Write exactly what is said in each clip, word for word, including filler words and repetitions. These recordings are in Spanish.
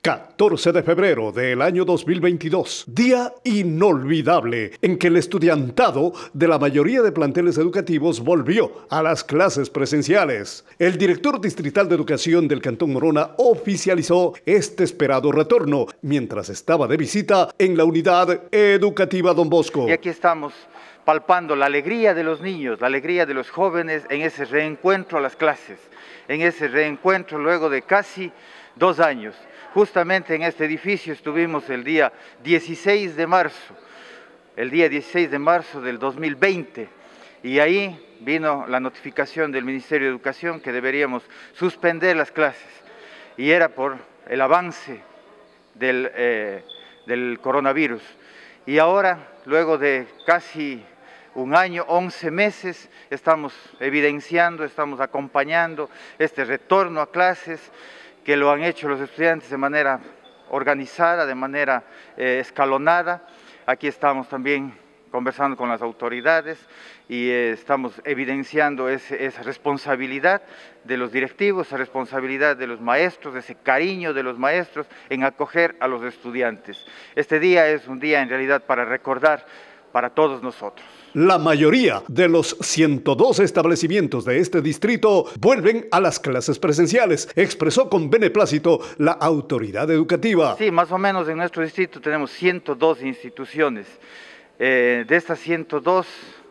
catorce de febrero del año dos mil veintidós, día inolvidable en que el estudiantado de la mayoría de planteles educativos volvió a las clases presenciales. El director distrital de educación del Cantón Morona oficializó este esperado retorno mientras estaba de visita en la unidad educativa Don Bosco. Y aquí estamos palpando la alegría de los niños, la alegría de los jóvenes en ese reencuentro a las clases, en ese reencuentro luego de casi dos años. Justamente en este edificio estuvimos el día dieciséis de marzo, el día dieciséis de marzo del dos mil veinte, y ahí vino la notificación del Ministerio de Educación que deberíamos suspender las clases, y era por el avance del, eh, del coronavirus. Y ahora, luego de casi un año, once meses, estamos evidenciando, estamos acompañando este retorno a clases, que lo han hecho los estudiantes de manera organizada, de manera eh, escalonada. Aquí estamos también conversando con las autoridades y eh, estamos evidenciando ese, esa responsabilidad de los directivos, esa responsabilidad de los maestros, ese cariño de los maestros en acoger a los estudiantes. Este día es un día en realidad para recordar para todos nosotros. La mayoría de los ciento dos establecimientos de este distrito vuelven a las clases presenciales, expresó con beneplácito la autoridad educativa. Sí, más o menos en nuestro distrito tenemos ciento dos instituciones. Eh, de estas ciento dos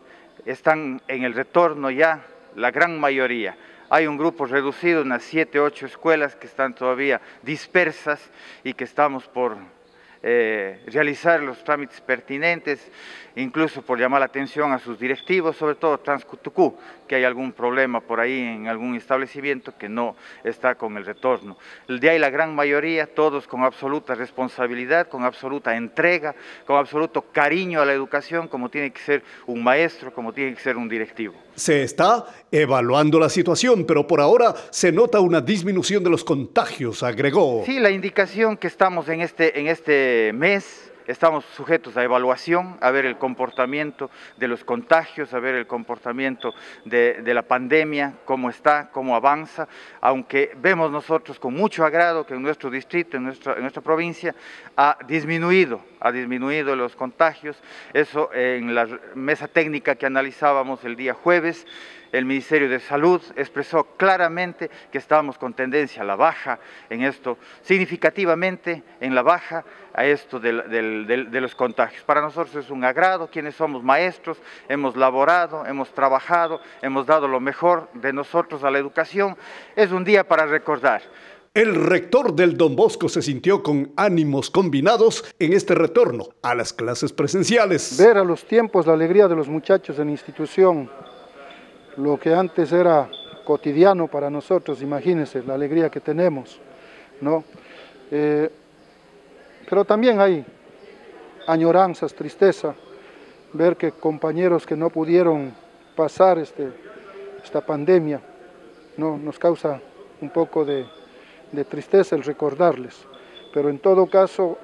están en el retorno ya la gran mayoría. Hay un grupo reducido, unas siete, ocho escuelas que están todavía dispersas y que estamos por Eh, realizar los trámites pertinentes, incluso por llamar la atención a sus directivos, sobre todo Transcutucú, que hay algún problema por ahí en algún establecimiento que no está con el retorno. El de ahí la gran mayoría, todos con absoluta responsabilidad, con absoluta entrega, con absoluto cariño a la educación, como tiene que ser un maestro, como tiene que ser un directivo. Se está evaluando la situación, pero por ahora se nota una disminución de los contagios, agregó. Sí, la indicación que estamos en este, en este mes, estamos sujetos a evaluación, a ver el comportamiento de los contagios, a ver el comportamiento de, de la pandemia, cómo está, cómo avanza, aunque vemos nosotros con mucho agrado que en nuestro distrito, en nuestra, en nuestra provincia, ha disminuido, ha disminuido los contagios. Eso en la mesa técnica que analizábamos el día jueves, el Ministerio de Salud expresó claramente que estábamos con tendencia a la baja en esto, significativamente en la baja a esto de, de, de, de los contagios. Para nosotros es un agrado, quienes somos maestros, hemos laborado, hemos trabajado, hemos dado lo mejor de nosotros a la educación. Es un día para recordar. El rector del Don Bosco se sintió con ánimos combinados en este retorno a las clases presenciales. Ver a los tiempos la alegría de los muchachos en la institución, lo que antes era cotidiano para nosotros, imagínense la alegría que tenemos, ¿no? Eh, pero también hay añoranzas, tristeza, ver que compañeros que no pudieron pasar este, esta pandemia, ¿no? Nos causa un poco de, de tristeza el recordarles, pero en todo caso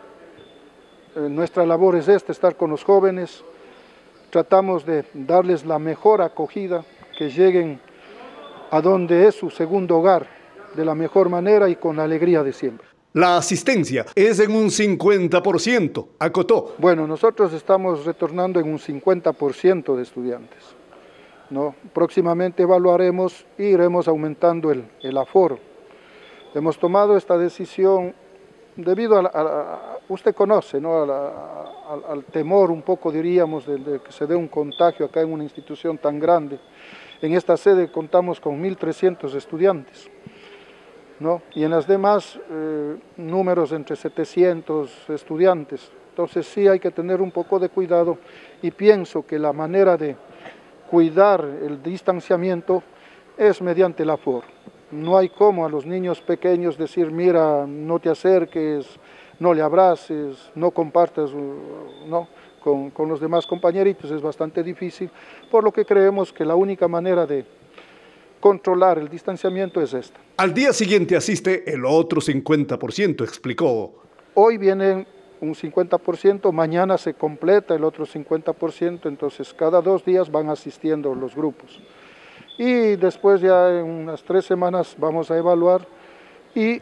eh, nuestra labor es esta, estar con los jóvenes, tratamos de darles la mejor acogida, que lleguen a donde es su segundo hogar de la mejor manera y con la alegría de siempre. La asistencia es en un cincuenta por ciento, acotó. Bueno, nosotros estamos retornando en un cincuenta por ciento de estudiantes, ¿no? Próximamente evaluaremos e iremos aumentando el, el aforo. Hemos tomado esta decisión debido a, la, a, a usted conoce, ¿no? a la, a, al temor un poco, diríamos, de, de que se dé un contagio acá en una institución tan grande. En esta sede contamos con mil trescientos estudiantes, ¿no? Y en las demás eh, números entre setecientos estudiantes. Entonces sí hay que tener un poco de cuidado y pienso que la manera de cuidar el distanciamiento es mediante el aforo. No hay como a los niños pequeños decir, mira, no te acerques, no le abraces, no compartas, no. Con, con los demás compañeritos es bastante difícil, por lo que creemos que la única manera de controlar el distanciamiento es esta. Al día siguiente asiste el otro cincuenta por ciento, explicó. Hoy vienen un cincuenta por ciento, mañana se completa el otro cincuenta por ciento, entonces cada dos días van asistiendo los grupos. Y después ya en unas tres semanas vamos a evaluar y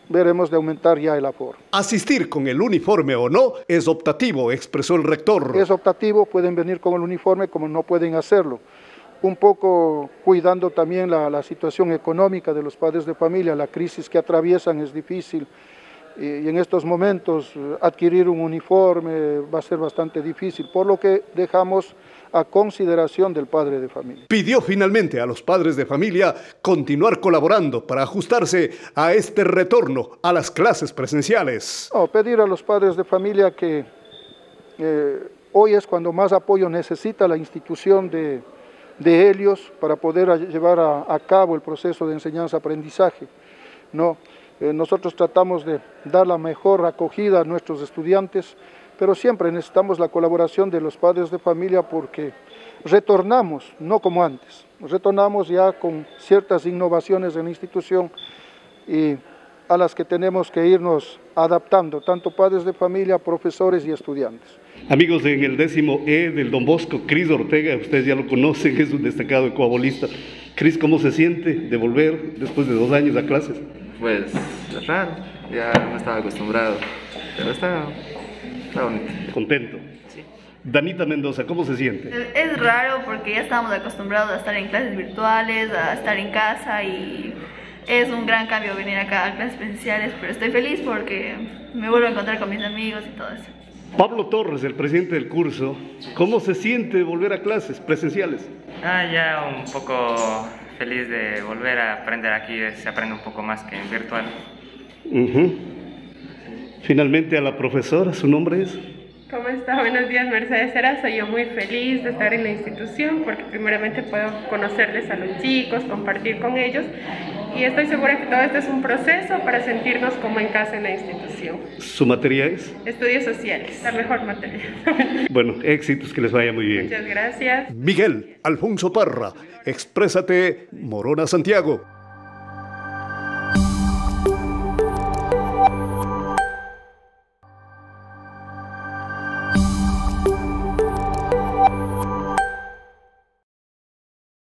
veremos de aumentar ya el aforo. Asistir con el uniforme o no es optativo, expresó el rector. Es optativo, pueden venir con el uniforme como no pueden hacerlo. Un poco cuidando también la, la situación económica de los padres de familia, la crisis que atraviesan es difícil y, y en estos momentos adquirir un uniforme va a ser bastante difícil, por lo que dejamos a consideración del padre de familia. Pidió finalmente a los padres de familia continuar colaborando para ajustarse a este retorno a las clases presenciales. No, pedir a los padres de familia que eh, hoy es cuando más apoyo necesita la institución de, de Helios para poder llevar a, a cabo el proceso de enseñanza-aprendizaje. No, eh, nosotros tratamos de dar la mejor acogida a nuestros estudiantes, pero siempre necesitamos la colaboración de los padres de familia porque retornamos, no como antes, retornamos ya con ciertas innovaciones en la institución y a las que tenemos que irnos adaptando, tanto padres de familia, profesores y estudiantes. Amigos, en el décimo E del Don Bosco, Cris Ortega, ustedes ya lo conocen, es un destacado ecuabolista. Cris, ¿cómo se siente de volver después de dos años a clases? Pues es raro, ya no estaba acostumbrado, pero está... Está bonito. ¿Contento? Sí. Danita Mendoza, ¿cómo se siente? Es raro porque ya estamos acostumbrados a estar en clases virtuales, a estar en casa y es un gran cambio venir acá a clases presenciales, pero estoy feliz porque me vuelvo a encontrar con mis amigos y todo eso. Pablo Torres, el presidente del curso, ¿cómo se siente volver a clases presenciales? Ah, ya un poco feliz de volver a aprender aquí, se aprende un poco más que en virtual. Uh-huh. Finalmente a la profesora, ¿su nombre es? ¿Cómo está? Buenos días, Mercedes Cera. Soy yo muy feliz de estar en la institución porque primeramente puedo conocerles a los chicos, compartir con ellos y estoy segura que todo esto es un proceso para sentirnos como en casa en la institución. ¿Su materia es? Estudios sociales, la mejor materia. Bueno, éxitos, que les vaya muy bien. Muchas gracias. Miguel Alfonso Parra, Exprésate, Morona, Santiago.